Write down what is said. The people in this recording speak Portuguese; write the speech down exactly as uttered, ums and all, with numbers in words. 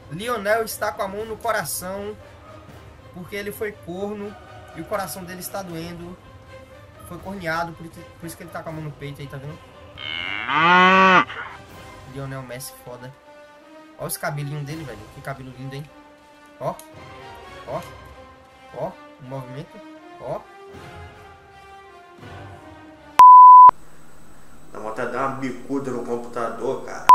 Lionel está com a mão no coração porque ele foi corno e o coração dele está doendo. Foi corneado, por, por isso que ele tá com a mão no peito aí, tá vendo? Lionel Messi, foda. Olha os cabelinhos dele, velho. Que cabelo lindo, hein? Ó. Ó. Ó. O movimento. Ó. Dá vontade de dar uma bicuda no computador, cara.